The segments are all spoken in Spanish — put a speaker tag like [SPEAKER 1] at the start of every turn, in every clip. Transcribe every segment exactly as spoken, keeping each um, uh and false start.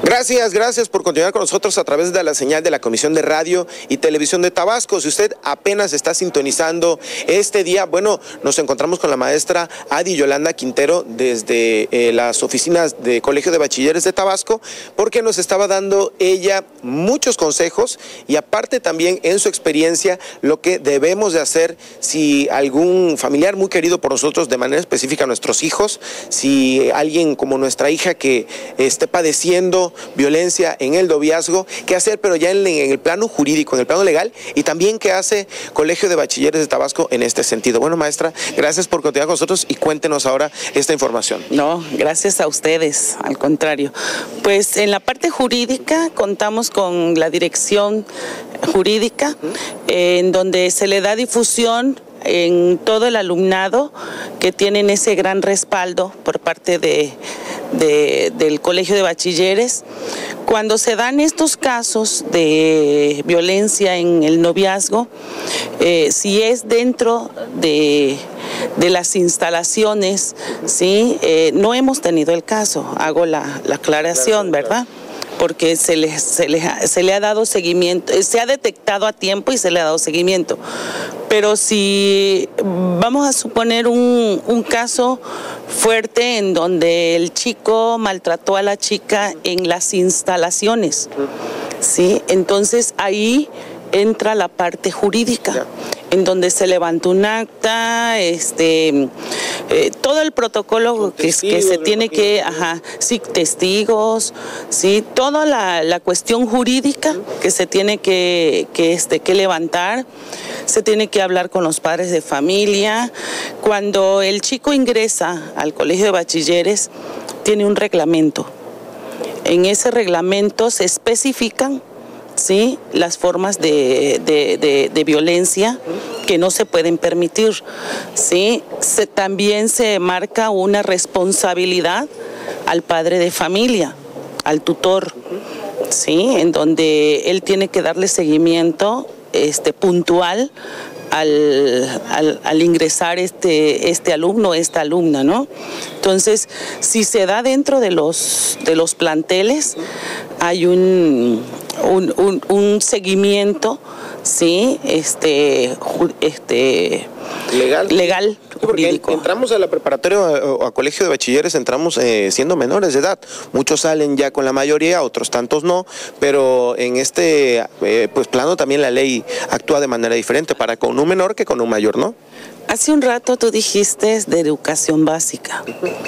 [SPEAKER 1] Gracias, gracias por continuar con nosotros a través de la señal de la Comisión de Radio y Televisión de Tabasco. Si usted apenas está sintonizando este día, bueno, nos encontramos con la maestra Adi Yolanda Quintero desde eh, las oficinas de Colegio de Bachilleres de Tabasco, porque nos estaba dando ella muchos consejos y aparte también en su experiencia lo que debemos de hacer si algún familiar muy querido por nosotros, de manera específica nuestros hijos, si alguien como nuestra hija que esté padeciendo violencia en el noviazgo, qué hacer, pero ya en, en el plano jurídico, en el plano legal, y también qué hace Colegio de Bachilleres de Tabasco en este sentido. Bueno, maestra, gracias por continuar con nosotros y cuéntenos ahora esta información.
[SPEAKER 2] No, gracias a ustedes, al contrario. Pues en la parte jurídica contamos con la dirección jurídica, eh, en donde se le da difusión en todo el alumnado que tienen ese gran respaldo por parte de, de, del Colegio de Bachilleres. Cuando se dan estos casos de violencia en el noviazgo, eh, si es dentro de, de las instalaciones, ¿sí? Eh, no hemos tenido el caso, hago la, la aclaración, ¿verdad? Porque se le, se, le, se le ha dado seguimiento, se ha detectado a tiempo y se le ha dado seguimiento. Pero si vamos a suponer un, un caso fuerte en donde el chico maltrató a la chica en las instalaciones, ¿sí? Entonces ahí entra la parte jurídica, en donde se levanta un acta, este, eh, todo el protocolo que, que se tiene que, ajá, sí, testigos, sí, toda la, la cuestión jurídica que se tiene que, que, este, que levantar, se tiene que hablar con los padres de familia. Cuando el chico ingresa al Colegio de Bachilleres, tiene un reglamento. En ese reglamento se especifican, ¿sí?, las formas de, de, de, de violencia que no se pueden permitir, ¿sí? Se, también se marca una responsabilidad al padre de familia, al tutor, ¿sí?, en donde él tiene que darle seguimiento este, puntual Al, al, al ingresar este, este alumno, esta alumna, ¿no? Entonces, si se da dentro de los, de los planteles, hay un, un, un, un seguimiento, ¿sí? Este, este,
[SPEAKER 1] legal.
[SPEAKER 2] Legal.
[SPEAKER 1] Porque entramos a la preparatoria o a, a colegio de bachilleres, entramos eh, siendo menores de edad. Muchos salen ya con la mayoría, otros tantos no, pero en este eh, pues plano también la ley actúa de manera diferente para con un menor que con un mayor, ¿no?
[SPEAKER 2] Hace un rato tú dijiste de educación básica.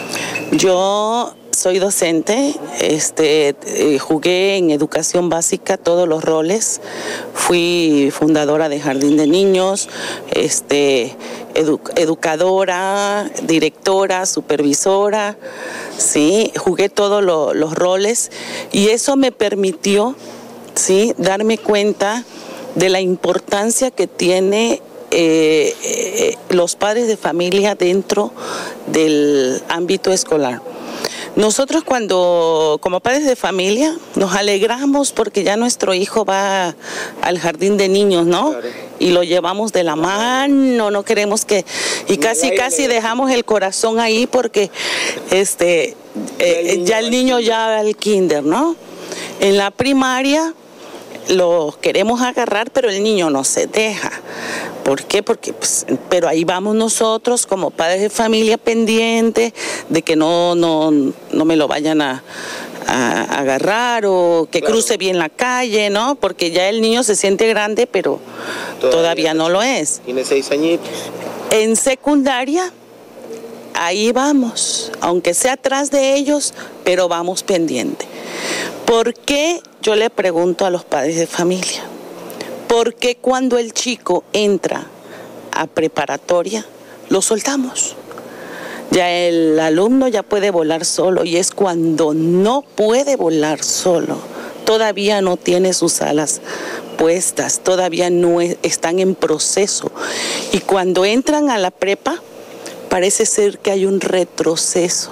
[SPEAKER 2] Yo soy docente, este, eh, jugué en educación básica todos los roles, fui fundadora de Jardín de Niños, este, edu educadora, directora, supervisora, sí, jugué todos lo, los roles y eso me permitió, sí, darme cuenta de la importancia que tiene eh, eh, los padres de familia dentro del ámbito escolar. Nosotros cuando, como padres de familia, nos alegramos porque ya nuestro hijo va al jardín de niños, ¿no? Claro. Y lo llevamos de la mano, no queremos que... Y casi, casi dejamos el corazón ahí porque este, eh, ya el niño ya va al kinder, ¿no? En la primaria lo queremos agarrar, pero el niño no se deja. ¿Por qué? Porque, pues, pero ahí vamos nosotros como padres de familia pendientes de que no, no, no me lo vayan a, a, a agarrar o que claro, cruce bien la calle, ¿no? Porque ya el niño se siente grande, pero todavía, todavía no lo es.
[SPEAKER 1] Tiene seis añitos.
[SPEAKER 2] En secundaria, ahí vamos, aunque sea atrás de ellos, pero vamos pendiente. ¿Por qué? Yo le pregunto a los padres de familia. ¿Por qué cuando el chico entra a preparatoria lo soltamos? Ya el alumno ya puede volar solo y es cuando no puede volar solo. Todavía no tiene sus alas puestas, todavía no es, están en proceso. Y cuando entran a la prepa, parece ser que hay un retroceso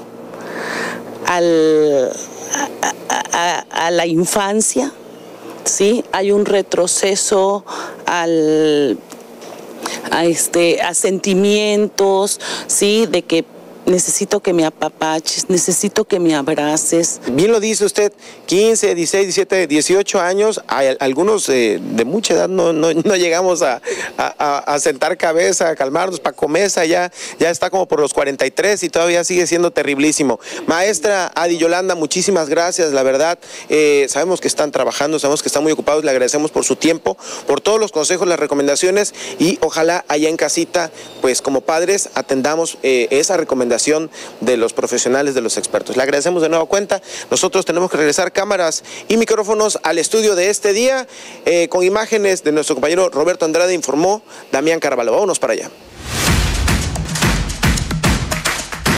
[SPEAKER 2] al, a, a, a, a la infancia. Sí, hay un retroceso al, a, este, a sentimientos, sí, de que necesito que me apapaches, necesito que me abraces.
[SPEAKER 1] Bien lo dice usted, quince, dieciséis, diecisiete, dieciocho años, hay algunos eh, de mucha edad no, no, no llegamos a, a, a sentar cabeza, a calmarnos, Pacomesa ya, ya está como por los cuarenta y tres y todavía sigue siendo terriblísimo. Maestra Adi Yolanda, muchísimas gracias, la verdad, eh, sabemos que están trabajando, sabemos que están muy ocupados, le agradecemos por su tiempo, por todos los consejos, las recomendaciones y ojalá allá en casita, pues como padres atendamos eh, esa recomendación de los profesionales, de los expertos. Le agradecemos de nueva cuenta. Nosotros tenemos que regresar cámaras y micrófonos al estudio de este día, eh, con imágenes de nuestro compañero Roberto Andrade, informó Damián Carvalho. Vámonos para allá.